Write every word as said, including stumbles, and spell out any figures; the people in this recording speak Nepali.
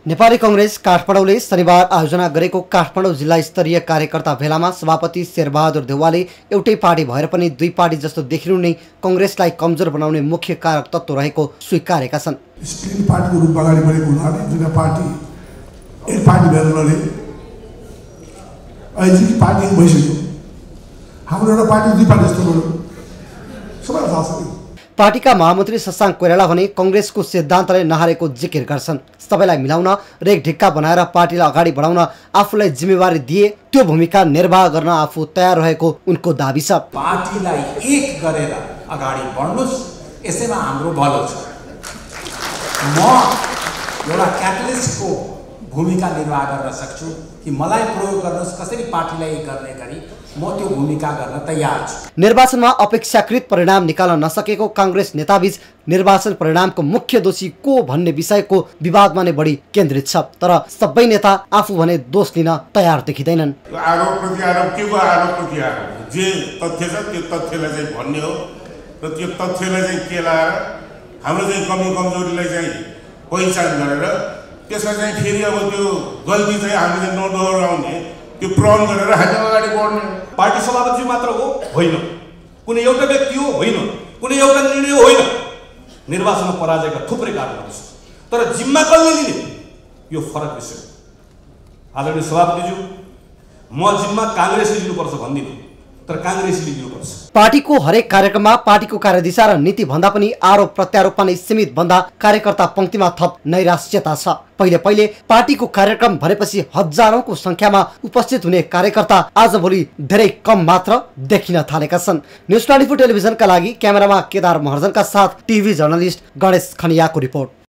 नेपाली कांग्रेस काठमाडौँले शनिबार आयोजना गरेको काठमाडौँ जिल्ला स्तरीय कार्यकर्ता भेलामा सभापति शेरबहादुर देउवाले एउटै पार्टी भएर पनि दुई पार्टी जस्तो देखिनु नै कांग्रेसलाई कमजोर बनाउने मुख्य कारक तत्त्व रहेको स्वीकारेका छन्। स्प्लिट पार्टीको रूपमा अगाडि बढेको हुनाले दुईटा पार्टी एक पार्टी भएर लडे अहिले पार्टी भइसक्यो। हाम्रो एउटा पार्टी दुई पार्टी जस्तो लड्यो सबैलाई थाहा छ। पार्टीका महामन्त्री शशाङ्क कोइराला भने कांग्रेसको सिद्धान्तले नहारेको जिकिर गर्छन्। सबैलाई मिलाउन रेख ढिक्का बनाएर पार्टीलाई अगाडि बढाउन आफूलाई जिम्मेवारी दिए त्यो भूमिका निर्वाह गर्न आफू तयार रहेको उनको दाबी छ। पार्टीलाई एक गरेर अगाडि बढ्नुस्, यसैमा हाम्रो भलो छ। म एउटा क्याटलिस्टको भूमिका निर्वाह गर्न सक्छु कि मलाई प्रयोग गर्नुहोस्, कसरी पार्टीलाई एक गर्ने गरी म त्यो भूमिका गर्न तयार छु। निर्वाचनमा अपेक्षाकृत परिणाम निकाल्न नसकेको कांग्रेस नेताबीच निर्वाचन परिणामको मुख्य दोषी को भन्ने विषयको विवादमा नै बढी केन्द्रित छ। तर सबै नेता आफू भने दोष लिन तयार देखिँदैनन्। आरोप प्रति आरोप के को आरोप प्रति आरोप जे तथ्य छ त्यो तथ्यलाई चाहिँ भन्ने हो र त्यो तथ्यलाई चाहिँ के लाएर हाम्रो चाहिँ कमी कमजोरीलाई चाहिँ पहिचान गरेर त्यसमा चाहिँ फेरि अब त्यो गल्ती चाहिँ हामीले नदोहोऱ्याउने त्यो प्रण गरेर हामी अगाडि बढ्ने। पार्टी सभापति मात्र हो होइन, कुनै एउटा व्यक्ति हो होइन, कुनै एउटा निर्णय होइन। निर्वाचनमा पराजयका थुप्रै कारणहरू छन्, तर जिम्मा कसले लिने यो फरक विषय हो। आदरणीय सभापतिज्यू, म जिम्मा कांग्रेसले लिनुपर्छ भन्दिनँ, तर कांग्रेसले लिनुपर्छ। पार्टीको हरेक कार्यक्रममा पार्टीको कार्यदिशा र नीति भन्दा पनि आरोप प्रत्यारोपमा नै सीमित भन्दा कार्यकर्ता पंक्तिमा थप नैराश्यता छ। पहिले पहिले पार्टीको कार्यक्रम भनेपछि हजारौंको संख्यामा उपस्थित हुने कार्यकर्ता आजभोलि धेरै कम मात्र देखिन थालेका छन्। न्यूज ट्वेन्टी फोर टेलिभिजनका लागि क्यामेरामा केदार महर्जनका साथ टिभी जर्नलिस्ट गणेश खनियाको रिपोर्ट।